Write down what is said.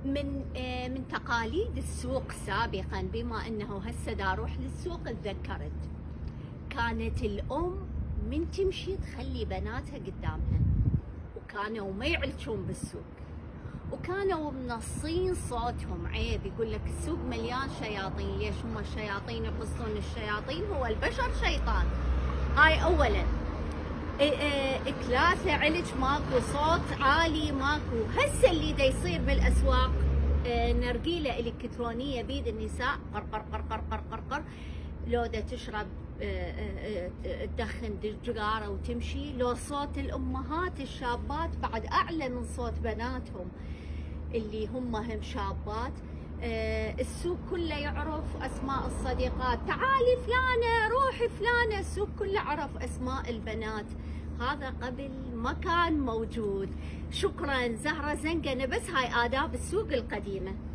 من تقاليد السوق سابقا، بما انه هسه دا اروح للسوق اتذكرت كانت الام من تمشي تخلي بناتها قدامها، وكانوا ما يعلشون بالسوق، وكانوا منصين صوتهم. عيب يقول لك السوق مليان شياطين. ليش هم الشياطين يقصون الشياطين؟ هو البشر شيطان. هاي اولا. ثلاثة علج ماكو صوت عالي ماكو. هسه اللي دا يصير بالاسواق نرجيله الكترونيه بيد النساء قرقر قرقر قرقر قر. لو دا تشرب تدخن سيجاره وتمشي، لو صوت الامهات الشابات بعد اعلى من صوت بناتهم اللي هم شابات. السوق كله يعرف اسماء الصديقات، تعالي فلانه روحي فلانه، السوق كله عرف اسماء البنات. هذا قبل ما كان موجود. شكرا زهرة زنقنة، بس هاي آداب السوق القديمة.